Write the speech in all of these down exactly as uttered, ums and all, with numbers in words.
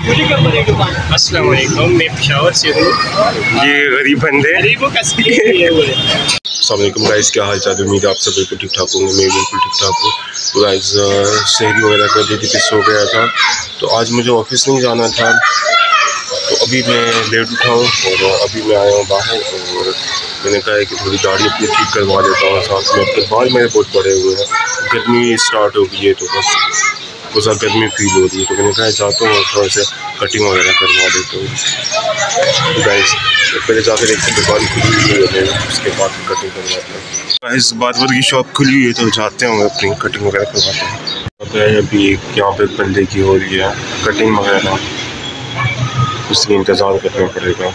अस्सलाम वालेकुम, मैं पेशावर से हूँ। ये गरीब बंदे गरीबों का है वो। अस्सलाम वालेकुम गाइस, क्या हाल चाल? उम्मीद है आप सब बिल्कुल ठीक ठाक होंगे। मैं बिल्कुल ठीक ठाक हूँ। तो गाइस शहरी वगैरह कर दी थी, सो गया था। तो आज मुझे ऑफिस नहीं जाना था, तो अभी मैं लेट उठा हूँ और अभी मैं आया हूँ बाहर। और मैंने कहा है कि थोड़ी गाड़ी अपनी ठीक करवा देता हूँ। साथ में अपने बाल मेरे बहुत बड़े हुए हैं, गर्मी स्टार्ट हो गई है तो बस बहुत ज़्यादा गर्मी फील हो रही है। तो मैंने कहा जाता हूँ और थोड़ा सा कटिंग वगैरह करवा देता हूँ। तो गाइस पहले जाकर एक दुकान खुली हुई है, उसके बाद कटिंग करवाते हैं। गाइस बार्बर की शॉप खुली हुई है, तो जाते हैं अपनी कटिंग वगैरह करवाते हैं। अभी यहाँ पे बंदे की हो रही है कटिंग वगैरह, उसके इंतज़ार करना पड़ेगा।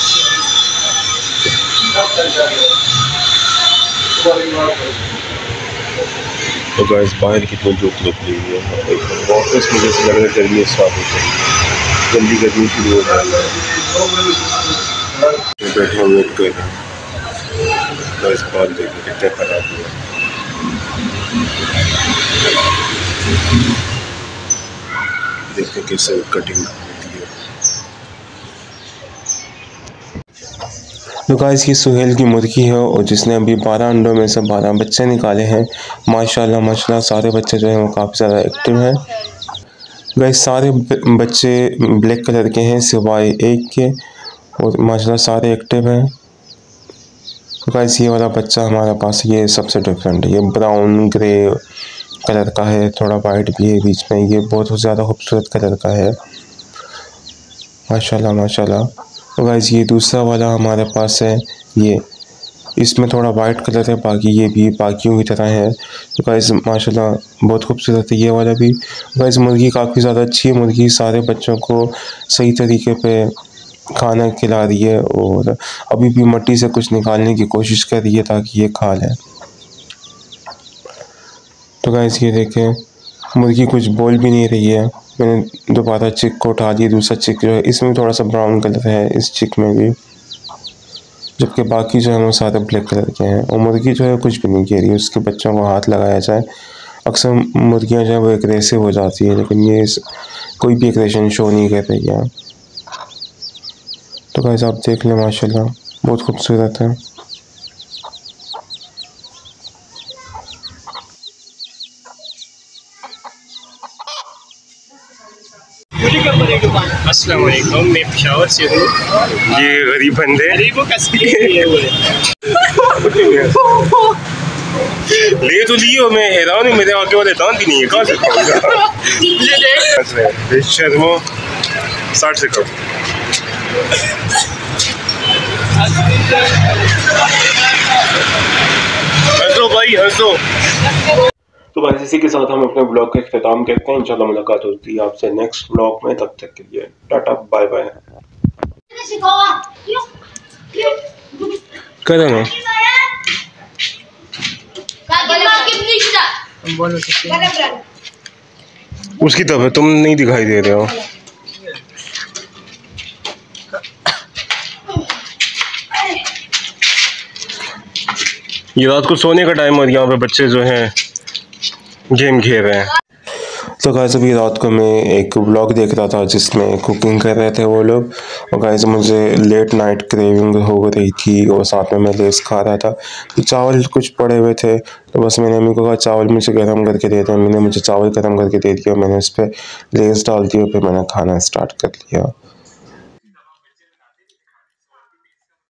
तो गाइस बाहर कितनी धूप निकली हुई है, ऑफिस में जैसे लग रहा है गर्मी स्टार्ट हो गई, जल्दी गर्मी शुरू हो जाएगी। बैठे हुए वेट कर रहे हैं। गाइस बाल देखो कितने खराब हुए, देखते कैसे कटिंग होती है। तो गाइस ये सुहेल की मुर्गी है और जिसने अभी बारह अंडों में से बारह बच्चे निकाले हैं। माशाल्लाह माशाल्लाह सारे बच्चे जो हैं वो काफ़ी ज़्यादा एक्टिव हैं। गाइस सारे बच्चे ब्लैक कलर के हैं सिवाय एक के, और माशाल्लाह सारे एक्टिव हैं। तो गाइस ये वाला बच्चा हमारे पास ये सबसे डिफरेंट है, ये ब्राउन ग्रे कलर का है, थोड़ा वाइट भी है बीच में। ये बहुत ज़्यादा खूबसूरत कलर का है माशाल्लाह माशाल्लाह। तो गाइस ये दूसरा वाला हमारे पास है, ये इसमें थोड़ा वाइट कलर है, बाकी ये भी बाकियों की तरह है। तो गाइस माशाल्लाह बहुत खूबसूरत है ये वाला भी। गाइस मुर्गी काफ़ी ज़्यादा अच्छी है, मुर्गी सारे बच्चों को सही तरीके पे खाना खिला रही है और अभी भी मट्टी से कुछ निकालने की कोशिश कर रही है ताकि ये खा लें। तो गाइस ये देखें मुर्गी कुछ बोल भी नहीं रही है। मैंने दोबारा चिक को उठा दिया, दूसरा चिक जो है इसमें थोड़ा सा ब्राउन कलर है इस चिक में भी, जबकि बाकी जो है वो सारे ब्लैक कलर के हैं। और मुर्गी जो है कुछ भी नहीं कह रही, उसके बच्चों को हाथ लगाया जाए। अक्सर मुर्गियां जो है वो एग्रेसिव हो जाती है, लेकिन ये कोई भी एग्रेशन शो नहीं कर रही है। तो गाइस आप देख लें माशाल्लाह बहुत खूबसूरत है। अस्सलाम वालेकुम, मैं पेशावर से हूँ। ये गरीब बंदे गरीबों का है वो। ले तो लियो, मैं हैरान हूँ, मेरे आगे वाले दांत ही नहीं है, कहाँ से खाऊंगा? शर्मो साठ से कम। हंसो भाई हंसो। तो बस इसी के साथ हम अपने ब्लॉग का इख्तिताम करते हैं। इंशाल्लाह मुलाकात होती है आपसे नेक्स्ट ब्लॉग में, तब तक के लिए टाटा बाय बाय। करें ना उसकी तरफ तुम नहीं दिखाई दे रहे हो। ये रात को सोने का टाइम और यहाँ पे बच्चे जो हैं गेम खेल रहे हैं। तो गाइस अभी रात को मैं एक व्लॉग देख रहा था जिसमें कुकिंग कर रहे थे वो लोग, और गाइस मुझे लेट नाइट क्रेविंग हो रही थी और साथ में मैं लेस खा रहा था। तो चावल कुछ पड़े हुए थे, तो बस मैंने मम्मी को कहा चावल मुझे गर्म करके दे दिया। मैंने मुझे चावल गर्म करके दे दिया, मैंने उस पर लेस डाल दिया, फिर मैंने खाना स्टार्ट कर लिया।